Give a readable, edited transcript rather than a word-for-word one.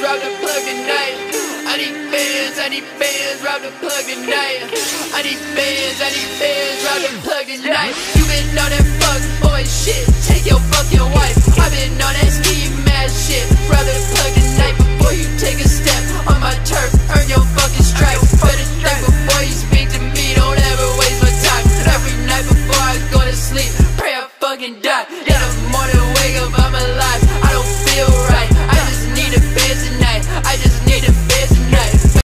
rob the plug tonight. I need bands, rob the plug tonight. I need bands, rob the plug tonight. You been on that fuck boy shit, take your fucking wife. I been on that ski mask shit, rob the plug tonight. Before you take a step on my turf, earn your fucking stripes. Better think before you speak to me, don't ever waste my time. Every night before I go to sleep, pray I fucking die.